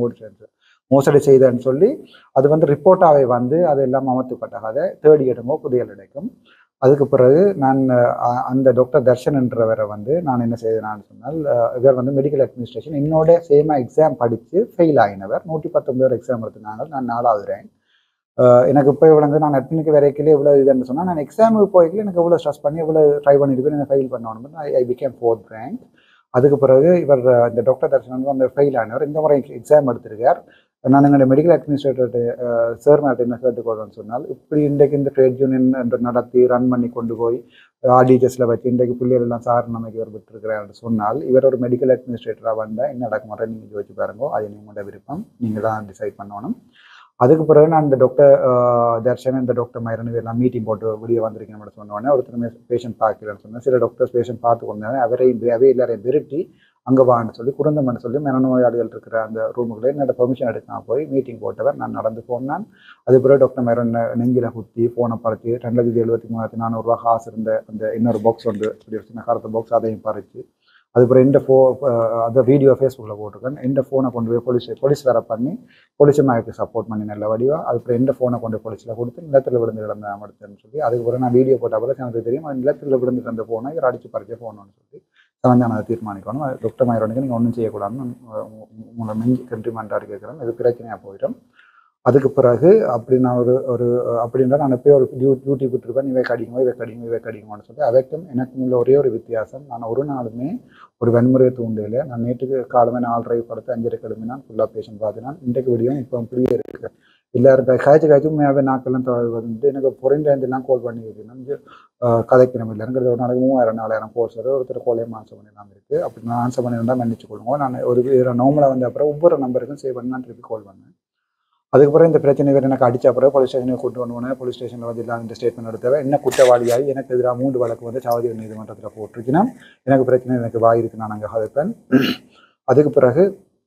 மோசடி செய்தன்னு சொல்லி அது வந்து ரிப்போர்ட்டாகவே வந்து அது எல்லாம் அமர்த்தப்பட்டாக தேடி எடுங்கோ புதையல் கிடைக்கும் அதுக்கு பிறகு நான் அந்த டாக்டர் தர்ஷன் என்றவரை வந்து நான் என்ன செய்தேன்னு சொன்னால் இவர் வந்து மெடிக்கல் அட்மினிஸ்ட்ரேஷன் என்னோட சேமாக எக்ஸாம் படித்து ஃபெயில் ஆகினவர் 119 எக்ஸாம் எடுத்துனாங்க நான் 4வது ரேங்க் எனக்கு இப்போ இவ்வளோ நான் அட்மினுக்கு வரைக்கல இவ்வளோ இதுன்னு சொன்னால் நான் எக்ஸாமுக்கு போய்க்கல எனக்கு எவ்வளோ ஸ்ட்ரெஸ் பண்ணி எவ்வளோ ட்ரை பண்ணியிருப்பேன் எனக்கு ஃபெயில் பண்ணணும் ஐ பிகேம் 4th ரேங்க் அதுக்கு பிறகு இவர் இந்த டாக்டர் தர்ஷன் வந்து அந்த ஃபெயில் ஆனவர் இந்த முறை எக்ஸாம் எடுத்திருக்கார் நான் எங்களுடைய மெடிக்கல் அட்மினிஸ்ட்ரேட்டர் சார் மேட்ட என்ன கேட்டுக்கொள்றேன்னு சொன்னால் இப்படி இன்றைக்கு இந்த ட்ரேட் யூனியன் என்று நடத்தி ரன் பண்ணி கொண்டு போய் ஆடிட்டர்ஸில் வச்சு இன்றைக்கு பிள்ளைகள் எல்லாம் சார் நமக்கு இவர் விட்டுருக்கிறார் சொன்னால் இவர் ஒரு மெடிக்கல் அட்மினிஸ்ட்ரேட்டராக வந்தால் என்ன நடக்குமாற நீங்கள் யோசிச்சு பாருங்க அது நீங்களோட விருப்பம் நீங்கள் தான் டிசைட் பண்ணணும் அதுக்கு பிறகு நான் இந்த டாக்டர் தர்ஷன் இந்த டாக்டர் மயரன் எல்லாம் மீட்டிங் போட்டு வெளியே வந்திருக்கேன் சொன்னோடனே ஒருத்தர் பேஷண்ட் பார்க்கலன்னு சொன்னேன் சில டாக்டர்ஸ் பேஷண்ட் பார்த்து கொண்டாங்க அவே எல்லாரையும் விரட்டி அங்கே வான்னு சொல்லி குருந்தமன்னு சொல்லி மனநோயாளிகள் இருக்கிற அந்த ரூமுக்குள்ளே என்னோட பெர்மிஷன் எடுக்காமல் போய் மீட்டிங் போட்டவர் நான் நடந்து போனேன் அது பிறகு டாக்டர் மயரன் நெஞ்சில் குத்தி ஃபோனை பறித்து 2,73,400 காசு இருந்த அந்த இன்னொரு பாக்ஸ் உண்டு இப்படி சின்ன கருத்து பாக்ஸ் அதையும் பறித்து அதுக்கப்புறம் அந்த வீடியோ ஃபேஸ்புக்கில் போட்டிருக்கேன் இந்த ஃபோனை கொண்டு போய் போலீஸ் வேற பண்ணி போலீஸ் எனக்கு சப்போர்ட் பண்ணி நல்ல வடிவாக அதுக்கப்புறம் இந்த ஃபோனை கொண்டு போலீஸில் கொடுத்து நிலத்தில் விழுந்து கிடந்த எடுத்தேன்னு சொல்லி அதுக்கப்புறம் நான் வீடியோ போட்டால் கூட எனக்கு தெரியும் நிலத்தில் விழுந்து கிடந்த ஃபோனை இவர் அடித்து பறிச்ச ஃபோனுன்னு சொல்லி சமஞ்சான அதை தீர்மானிக்கணும் டாக்டர் மயரோனுக்கு நீங்கள் ஒன்றும் செய்யக்கூடாதுன்னு உங்களை மெஞ்சி கண்ட்ரிமெண்ட்டாக கேட்குறேன் இது பிரச்சனையாக போயிடும் அதுக்கு பிறகு அப்படி நான் அப்படின்றா நான் எப்போயோ ஒரு டியூட்டி விட்டுருப்பேன் இவை கடிங்கன்னு சொல்லி அவைக்கும் எனக்கும் உள்ள ஒரே ஒரு வித்தியாசம் நான் ஒரு நாளுமே ஒரு வன்முறையை தூண்டல நான் நேற்றுக்கு காலமே 4:30 படுத்து 5:30 கிளம்பினான் ஃபுல்லாக பேஷண்ட் பார்த்தினான் இன்றைக்கு விடியும் இப்போ இப்படியே இருக்கு எல்லாரும் காய்ச்சி உண்மையாகவே நாக்கெல்லாம் வந்து எனக்கு பொறிண்டெல்லாம் கால் பண்ணி வைக்கணும் கதைக்கணும் இல்லைங்கிறது ஒரு நாளைக்கு 3,000-4,000 கோர்ஸ் வரும் ஒருத்தர் கோலையும் ஆன்சர் பண்ணிடலாம் இருக்குது அப்படி நான் ஆன்சர் பண்ணியிருந்தால் மன்னிச்சு கொள்ளுங்க நான் ஒரு நார்மலாக வந்த அப்புறம் ஒவ்வொரு நம்பருக்கும் சேவ் பண்ணி நான் திருப்பி கால் பண்ணேன் அதுக்கப்புறம் இந்த பிரச்சனை வேறு எனக்கு அடித்த அப்புறம் போலீஸ் ஸ்டேஷனுக்கு கூட்டு வந்துவேன் போலீஸ் ஸ்டேஷனில் வந்து எல்லாம் இந்த ஸ்டேட்மெண்ட் எடுத்தவன் என்ன குற்றவாளியாகி எனக்கு எதிராக 3 வழக்கு வந்து சாவதி நீதிமன்றத்தில் போட்டிருக்கணும் எனக்கு பிரச்சனை எனக்கு வாயிருக்கு நான் அங்கே கதைப்பேன் அதுக்கு பிறகு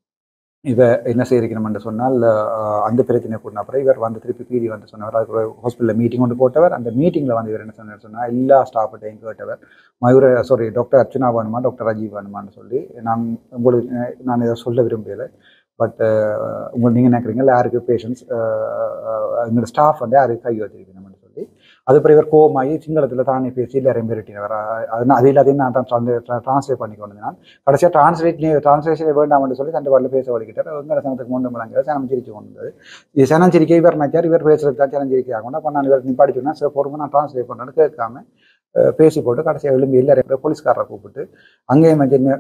இவ என்ன செய்திருக்கணும்னு சொன்னால் அந்த பிரச்சனை கூட்டின அப்புறம் இவர் வந்து திருப்பி பிடி வந்து சொன்னவர் அதுக்கு ஹாஸ்பிட்டலில் மீட்டிங் கொண்டு போட்டவர் அந்த மீட்டிங்கில் வந்து இவர் என்ன சொன்னார் எல்லா ஸ்டாஃப்டையும் கேட்டவர் டாக்டர் அர்ச்சனா வேணுமா டாக்டர் ராஜீவ் வேணுமான்னு சொல்லி நான் இதை சொல்ல விரும்பலை பட் நீங்கள் நினைக்கிறீங்க யாருக்கு பேஷண்ட்ஸ் எங்களோட ஸ்டாஃப் வந்து யாருக்கு கை வச்சிருக்கணும்னு சொல்லி அதுக்கப்புறம் இவர் கோமாயி சிங்களத்தில் தானே பேசி எல்லாரையும் மிரட்டினவர் அது எல்லாத்தையும் நான் ட்ரான்ஸ்லேட் பண்ணி கொண்டு நான் கடைசியாக டிரான்ஸ்லேஷன் வேண்டாம்னு சொல்லி தண்டை வரல பேச வலிக்கிட்டார் எங்களை சனத்துக்கு 3 மலங்கிற சனம் சிரிச்சு கொண்டது இது சனம் சிரிக்கை இவர் நினைச்சார் இவர் பேசுறது தான் சனம் சிரிக்கை ஆகணும் அப்போ நான் இவர் நிப்பாடி சொன்னால் சில பொறுமை நான் ட்ரான்ஸ்லேட் பண்ணுறேன்னு கேட்காம பேசி போட்டு கடைசியாக எழும்பி எல்லாரையும் போலீஸ்காரரை கூப்பிட்டு அங்கேயும்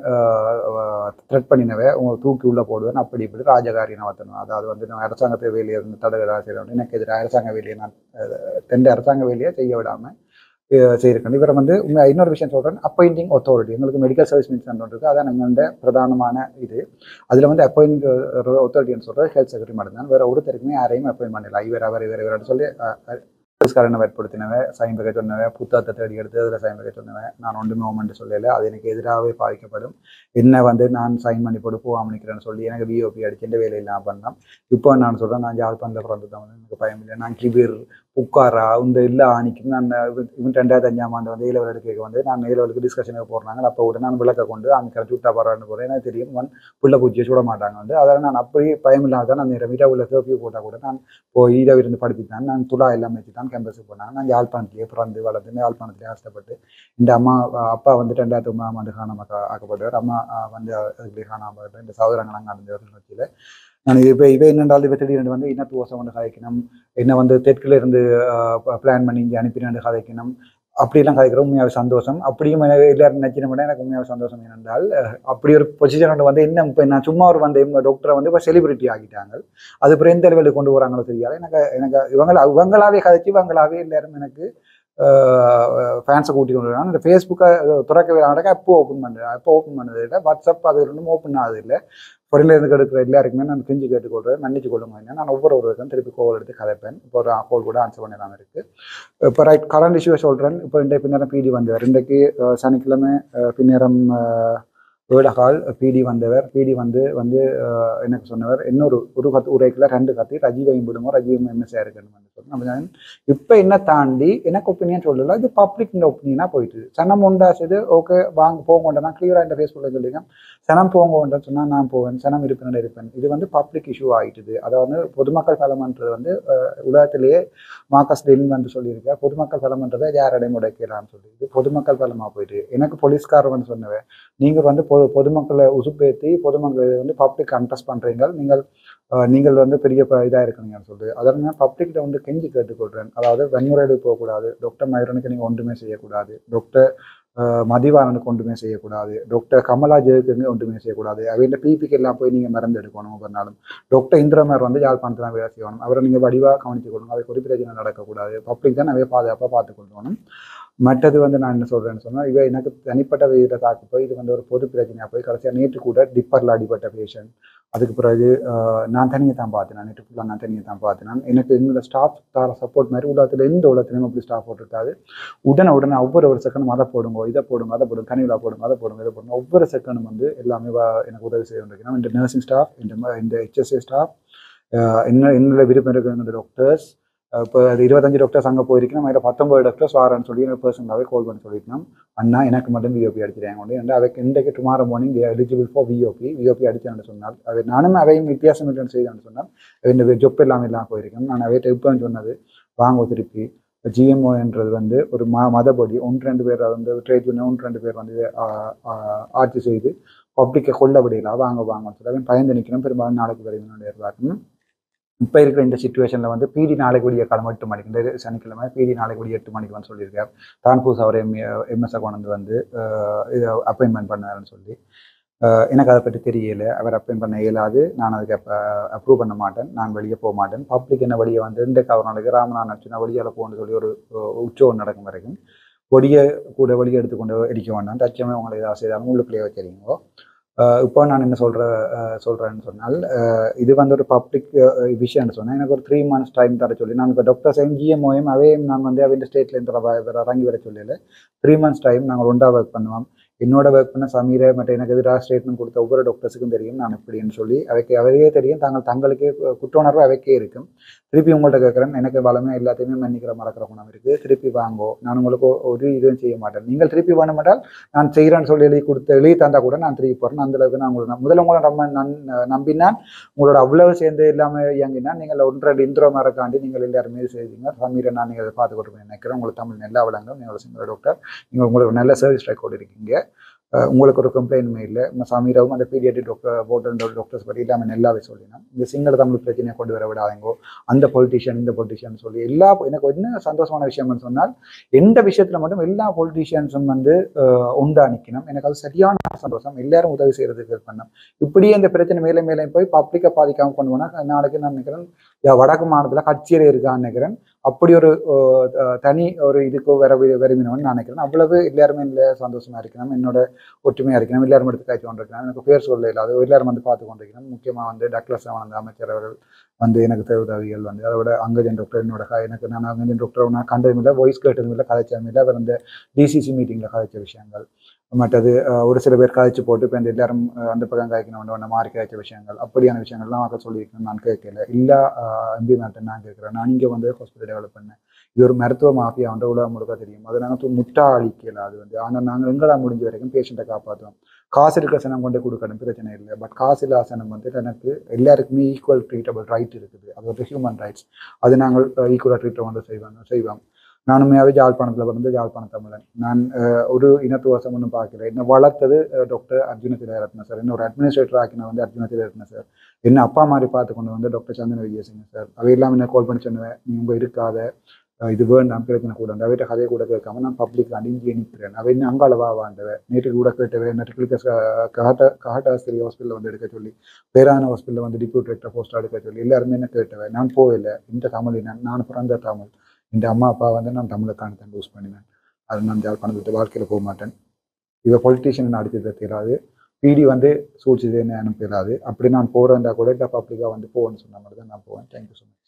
த்ரெட் பண்ணினவே உங்களை தூக்கி உள்ளே போடுவேன் அப்படி இப்படி ராஜகாரியை நவத்தணும் அதாவது வந்து நான் அரசாங்கத்தை வேலையை இருந்து தடவை செய்யணும் எனக்கு எதிராக அரசாங்க வேலையை நான் தெண்டு அரசாங்க வேலையை செய்ய விடாமல் செய்யிருக்கேன் இவரை வந்து இன்னொரு விஷயம் சொல்கிறேன் அப்பாயிண்டிங் அத்தாரிட்டி எங்களுக்கு மெடிக்கல் சர்வீஸ் மினிஸ்டர் ஒன்று இருக்குது அதான் எங்களோட பிரதானமான இது அதில் வந்து அப்பாயிண்ட் அத்தாரிட்டின்னு சொல்கிறது ஹெல்த் செக்ரட்டரி மட்டும்தான் வேறு ஒருத்தருக்குமே யாரையும் அப்பாயின்ட் பண்ணல இவர் சொல்லி போலீஸ்காரனை ஏற்படுத்தினவன் சைன் வைக்க சொன்னவன் புத்தகத்தை தேடி எடுத்து அதில் சைன் வைக்க சொன்னவன் நான் ஒன்றுமே ஓமெண்ட் சொல்லலை அது எனக்கு எதிராகவே பாதிக்கப்படும் என்ன வந்து நான் சைன் பண்ணி போட்டு போகாமல் நிற்கிறேன்னு சொல்லி எனக்கு விஓபி அடிச்சு இந்த வேலையெல்லாம் பண்ணேன் இப்போ நான் சொல்கிறேன் நான் ஜாழ்ப்பாணத்தில் பிறந்து தான் வந்து எனக்கு பயம் இல்லை நான் கிபீர் புக்காரா இந்த இல்லை ஆணிக்கும் நான் இவன் 2005ஆம் ஆண்டு வந்து ஏலவல் எடுக்க வந்து நான் ஏலவலுக்கு டிஸ்கஷனுக்கு போடுறாங்க அப்போ விட நான் விளக்க கொண்டு அங்கே சுட்டா பரவாயில்னு போகிறேன் எனக்கு தெரியும் புள்ள பூச்சியை சுட மாட்டாங்க வந்து அதனால் நான் அப்படியே பயம் இல்லாத தான் நான் நேரம் உள்ள கர்ஃபியூ போட்டால் கூட நான் போய் இதை இருந்து படித்துட்டேன் நான் துளா எல்லாம் வச்சு தான் கேம்பஸுக்கு போனாங்க நான் யாழ்ப்பாணத்திலேயே பிறந்து வளர்ந்து யாழ்ப்பாணத்திலே கஷ்டப்பட்டு இந்த அப்பா வந்து 2009ஆம் ஆண்டு காணாமல் ஆக்கப்பட்டவர் அம்மா வந்து அதுக்கு காணாமல் இந்த சகோதரங்கள் நடந்தவர்கள் வச்சியில் நான் இப்போ என்னென்றால் இப்போ திடீர்னு வந்து இன்னத்து ஓசம் வந்து கதைக்கணும் என்ன வந்து தெற்குல இருந்து பிளான் பண்ணி இங்கே அனுப்பினாண்டு கதைக்கணும் அப்படியெல்லாம் கதைக்கிற உண்மையாகவே சந்தோஷம் அப்படியும் எனக்கு எல்லாரும் நினைச்சின விட எனக்கு உண்மையாக சந்தோஷம் என்னென்றால் அப்படி ஒரு பொசிஷன் வந்து என்ன இப்போ நான் சும்மா ஒரு வந்து டாக்டரை வந்து இப்போ செலிபிரிட்டி ஆகிட்டாங்க அது அப்புறம் எந்த லெவலுக்கு கொண்டு போகிறாங்களோ தெரியாது எனக்கு இவங்களாவே கதைச்சி இவங்களாவே எல்லாரும் எனக்கு ஃபேன்ஸை கூட்டிட்டு வந்துருக்காங்க இந்த ஃபேஸ்புக்கை திறக்கவே நடக்க அப்போ ஓப்பன் பண்ணது இல்லை வாட்ஸ்அப் அது ரெண்டும் ஓப்பன் ஆகுது இல்லை பொருளில் இருந்து எடுக்கிற எல்லாருக்குமே நான் கெஞ்சி கேட்டுக்கொள்கிறேன் மன்னிச்சு கொள்ளுங்க நான் ஒவ்வொருவருக்கும் திருப்பி கோல் எடுத்து கதைப்பேன் இப்போ ஒரு கோல் கூட ஆன்சர் பண்ணிடாமல் இருக்குது இப்போ ரைட் கரண்ட் இஷ்யூவை சொல்கிறேன் இப்போ இன்றைய பின்னேரம் பிடி வந்தவர் இன்றைக்கு சனிக்கிழமை பின்னேரம் வேடகால் பிடி வந்தவர் பிடி வந்து எனக்கு சொன்னவர் இன்னொரு உரைக்குள்ள 2 கத்தி ரஜீவையும் விடுமோ ரஜீவம் எம்எஸ்ஆ இருக்குன்னு சொன்னேன் இப்போ என்ன தாண்டி எனக்கு ஒப்பீனியன் சொல்லல இது பப்ளிக் ஒப்பீனியனாக போயிட்டு சனம் உண்டாச்சது ஓகே வாங்க போங்க நான் கிளியராக இந்த ஃபேஸ்புக்கில் சொல்லிங்க சனம் போங்கன்னு சொன்னால் நான் போவேன் சனம் இருப்பேன் இது வந்து பப்ளிக் இஷ்யூ ஆகிட்டுது அதை வந்து பொதுமக்கள் பலமன்றது வந்து உலகத்திலேயே மார்க்கஸ் டெலின் வந்து சொல்லியிருக்கேன் பொதுமக்கள் பலமன்றதை யாரடையும் உடைக்கலான்னு சொல்லி இது பொதுமக்கள் பலமாக போயிட்டு எனக்கு போலீஸ்காரர் வந்து சொன்னவன் நீங்கள் வந்து பொதுமக்களை உசுப்பேற்றி பொதுமக்களை வந்து பப்ளிக் கண்டஸ்ட் பண்ணுறீங்க நீங்கள் வந்து பெரிய இதாக இருக்குங்கன்னு சொல்லி அதனால் பப்ளிக்கிட்ட வந்து கெஞ்சி கேட்டுக்கொள்கிறேன் அதாவது வன்முறையில் போகக்கூடாது டாக்டர் மயூரனுக்கு நீங்கள் ஒன்றுமே செய்யக்கூடாது டாக்டர் மதிவானனுக்கு ஒன்றுமே செய்யக்கூடாது டாக்டர் கமலா ஜெயக்கு ஒன்றுமே செய்யக்கூடாது அவங்க பிபிக்கு எல்லாம் போய் நீங்கள் மறந்து எடுக்கணும் ஒவ்வொரு நாளும் டாக்டர் இந்திரமர் வந்து யாழ்ப்பாணத்தில் தான் வேலை செய்யணும் அவரை நீங்கள் வடிவாக கவனித்துக் கொள்ளணும் அவை குறிப்பிட்ட நடக்கக்கூடாது பப்ளிக் தான் அவைய பாதுகாப்பாக பார்த்துக்கொள்ளணும் மற்றது வந்து நான் என்ன சொல்கிறேன்னு சொன்னால் இவ எனக்கு தனிப்பட்ட விதத்தை தாக்கி போய் இது வந்து ஒரு பொது பிரச்சனையாக போய் கடைசியாக நேற்று கூட டிப்பரில் அடிப்பட்ட பேஷண்ட் அதுக்கு பிறகு நான் தனியாக தான் பார்த்தேன் நேற்று ஃபுல்லாக நான் தனியாக தான் பார்த்தேன் எனக்கு என்னோட ஸ்டாஃப் தர சப்போர்ட் மாதிரி உலகத்தில் எந்த உலகத்துலையும் அப்படி ஸ்டாஃப் போட்டிருக்காது உடனே ஒவ்வொரு செகண்டும் அதை போடுங்க இதை போடுங்க தனிவிழா போடுங்க அதை போடுங்க ஒவ்வொரு செகண்டும் வந்து எல்லாமே எனக்கு உதவி செய்ய வேண்டியிருக்கணும் இந்த நர்சிங் ஸ்டாஃப் இந்த ஹெச்எஸ்ஏ ஸ்டாஃப் என்னோட விருப்பம் இருக்கிற டாக்டர்ஸ் இப்போ அது 25 டாக்டர்ஸ் அங்கே போயிருக்கணும் அதில் 19 டாக்டர்ஸ் வாரன்னு சொல்லி எனக்கு பர்சனலாகவே கால் பண்ணி சொல்லியிருக்கோம் அண்ணா எனக்கு மட்டும் விஓபி அடிச்சிருக்காங்க கொண்டு அதுக்கு இன்றைக்கு tomorrow morning eligible for VOP அடிச்சேன்னு சொன்னால் அது நானும் அவையும் வித்தியாசம் இல்லைன்னு செய்தேன்னு சொன்னால் இந்த ஜொப் இல்லாமல் போயிருக்கேன் நான் அவையிட்ட இப்போன்னு சொன்னது வாங்க திருப்பி ஜிஎம்ஓன்றது வந்து ஒரு மதப்படி 1-2 பேர் வந்து ட்ரேட் யூனியன் 1-2 பேர் வந்து ஆட்சி செய்து பப்ளிக்கை கொள்ள விடையில வாங்கன்னு சொல்லி பயந்து நிற்கணும் பெரும்பாலும் நாளைக்கு வரைக்கும் எதிர்பார்க்கணும் இப்போ இருக்கிற இந்த சிச்சுவேஷனில் வந்து பிடி நாளைக்கு விடிய காலம் 8 மணிக்கு இந்த சனிக்கிழமை பிடி நாளைக்கு விடிய 8 மணிக்கு வந்து சொல்லியிருக்கார் தான்பூஸ் அவர் எம்எஸ்ஐ கொண்டு வந்து இதை அப்பாயின்மெண்ட் பண்ணாருன்னு சொல்லி எனக்கு அதை பற்றி தெரியலை அவர் அப்பாயின் பண்ண இயலாது நான் அதுக்கு அப்ரூவ் பண்ண மாட்டேன் நான் வெளியே போக மாட்டேன் பப்ளிக் என்ன வழியை வந்து இன்றைக்கு அவர் நாளைக்கு ராமநாதன் அச்சுனா வழியால் போகணுன்னு சொல்லி ஒரு உற்சவம் நடக்கும் வரைக்கும் வழியை கூட வழியை எடுத்துக்கொண்டு அடிக்க வேண்டாம் தச்சமே உங்களை ஏதாவது செய்தாலும் உள்ளுக்குள்ளேயே வச்சுருக்கீங்களோ இப்போ நான் என்ன சொல்கிறேன்னு சொன்னால் இது வந்து ஒரு பப்ளிக் விஷயம்னு சொன்னேன் எனக்கு ஒரு 3 months டைம் தர சொல்லி நான் இப்போ டாக்டர்ஸையும் ஜிஎம்ஓயும் அவையும் நான் வந்து அவங்க ஸ்டேட்லேருந்து இறங்கி வர சொல்லல 3 months டைம் நாங்கள் ஒன்றா ஒர்க் பண்ணுவோம் என்னோட ஒர்க் பண்ண சமீரை மற்ற எனக்கு எதிராக ஸ்டேட்மெண்ட் கொடுத்த ஒவ்வொரு டாக்டர்ஸுக்கும் தெரியும் நான் எப்படின்னு சொல்லி அவைக்கே தெரியும் தங்களுக்கே குற்ற உணர்வு அவைக்கே இருக்கும் திருப்பி உங்கள்கிட்ட கேட்குறேன் எனக்கு வளமே எல்லாத்தையுமே மன்னிக்கிற மறக்கிற குணம் இருக்குது திருப்பி வாங்கோ நான் உங்களுக்கு ஒரு இதுவும் செய்ய மாட்டேன் நீங்கள் திருப்பி வேணுமாட்டால் நான் செய்கிறேன்னு சொல்லி எழுதி தந்தா கூட நான் திருப்பி போகிறேன் அந்தளவுக்கு நான் உங்களுக்கு முதல்ல உங்களை நம்பினான் உங்களோட அவ்வளவு சேர்ந்து இல்லாமல் இயங்கினா நீங்கள் 1-2 இந்திரோ மறக்காண்டி நீங்கள் எல்லாருமே செய்தீங்க சமீரை நான் நீங்கள் பார்த்து கொடுப்பேன் நினைக்கிறேன் உங்களுக்கு தமிழ் நல்லா வழங்கும் நீங்கள் சிங்கள டாக்டர் நீங்கள் உங்களுக்கு நல்ல சர்வீஸ் ரெக்கார்டு இருக்கீங்க உங்களுக்கு ஒரு கம்ப்ளைண்ட்மே இல்லை சமீராவும் அந்த பீடியாட்ரிக் டாக்டர்ஸ் பற்றி இல்லாமல் நல்லாவே சொல்லினா இந்த சிங்கள தமிழ் பிரச்சனையை கொண்டு வர விடாதீங்கோ அந்த பொலிட்டிஷியன் இந்த பொலிட்டிஷியன் சொல்லி எனக்கு என்ன சந்தோஷமான விஷயம்னு சொன்னால் எந்த விஷயத்தில் மட்டும் எல்லா பொலிட்டிஷியன்ஸும் வந்து உண்டா நிற்கணும் எனக்கு அது சரியான சந்தோஷம் எல்லாரும் உதவி செய்கிறதுக்கு பண்ணணும் இப்படியே இந்த பிரச்சனை மேலே போய் பப்ளிக்கை பாதிக்காமல் கொண்டு போனால் நாளைக்கு நான் நினைக்கிறேன் வடக்கு மாநிலத்தில் கட்சியில் இருக்கான்னு நினைக்கிறேன் அப்படி ஒரு தனி ஒரு இதுக்கோ விரும்பினோன்னு நான் நினைக்கிறேன். அவ்வளவு எல்லாருமே இல்லை சந்தோஷமா இருக்கணும், என்னோட ஒற்றுமையாக இருக்கணும், எல்லாரும் எடுத்து காய்ச்சி கொண்டிருக்கணும். எனக்கு பேர் சொல்ல இல்லாத எல்லாரும் வந்து பார்த்து கொண்டிருக்கணும். முக்கியமாக வந்து டக்ளஸ் ராமநாதன் அமைச்சர் அவர்கள் வந்து எனக்கு உதவிகள் வந்து அதோட அங்கஜன் டாக்டர் என்னோட எனக்கு நான் அங்கஜன் டாக்டர் நான் கண்டதும் இல்லை, வாய்ஸ் கேட்டதும் இல்லை, கதைச்சதும் இல்லை. அவர் இந்த டிசிசி மீட்டிங்கில் கதைச்ச விஷயங்கள் மற்றது ஒரு சில பேர் காய்ச்சி போட்டு இப்போ இந்த எல்லாரும் அந்த பக்கம் காய்க்கணும் ஒன்று மாறி காய்ச்ச விஷயங்கள் அப்படியான விஷயங்கள்லாம் மக்கள் சொல்லியிருக்கணும். நான் கேட்கல எல்லா எம்பி மேட்டன் நான் கேட்குறேன். நான் இங்கே வந்து ஹாஸ்பிட்டல் டெவலப் பண்ணேன். இது ஒரு மருத்துவ மாஃபியா வந்து உலகம் முழுக்க தெரியும். அதை நாங்கள் முட்டா அழிக்கல. அது வந்து ஆனால் நாங்கள் எங்களால் முடிஞ்ச வரைக்கும் பேஷண்ட்டை காப்பாற்றுவோம். காசு இருக்கிற சனம் கொண்டு கொடுக்கணும், பிரச்சனை இல்லை. பட் காசு இல்லாத சனம் வந்து எனக்கு எல்லாருக்குமே ஈக்குவல் ட்ரீட்டபிள் ரைட் இருக்குது. அது ஒரு ஹியூமன் ரைட்ஸ். அது நாங்கள் ஈக்குவலாக ட்ரீட் வந்து செய்வோம். நானுமையாவே ஜாழ்ப்பாணத்தில் வந்து ஜாழ்ப்பாண தமிழன். நான் ஒரு இனத்துவாசம் ஒன்றும் பார்க்கல. என்னை வளர்த்தது டாக்டர் அர்ஜுன திலரத்ன சார். என்ன ஒரு அட்மினிஸ்ட்ரேட்டர் ஆக்கின வந்து அர்ஜுன திலரத்ன சார். என்ன அப்பா மாதிரி பார்த்து கொண்டு வந்து டாக்டர் சந்தன விஜயசிங்க சார். அவையெல்லாம் என்ன கால் பண்ணி சொன்னேன், நீ உங்கள் இருக்காத இது வேண்டாம் பிரச்சனை கூட அவையிட்ட கதையை கூட கேட்காம நான் பப்ளிக் அடிஞ்சு அனுப்பிடுறேன். அவை என்ன அங்காளவா வாண்டவன் நேற்றுக்கு கூட கேட்டவை நெட்டுக்கு காட்ட ஆஸ்திரி ஹாஸ்பிட்டலில் வந்து எடுக்க சொல்லி, பேரான ஹாஸ்பிட்டலில் வந்து டிப்யூட்டி டைரக்டர் போஸ்ட் எடுக்க சொல்லி எல்லாருமே என்ன கேட்டவை. நான் போகலை. இந்த தமிழ் நான் பிறந்த தமிழ். இந்த அம்மா அப்பா வந்து நான் தமிழுக்கான தான் யூஸ் பண்ணினேன். அது நான் ஜாழ்ப்பாணத்தை விட்டு வாழ்க்கையில் போக மாட்டேன். இவ பொலிட்டீஷியன் அடித்தது தெரியாது, பிடி வந்து சூழ்ச்சி அனுப்பிடாது. அப்படி நான் போகிறதா கூட இல்லை பப்ளிக்காக வந்து போவேன்னு சொன்ன மாதிரி தான் நான் போவேன். Thank you so much.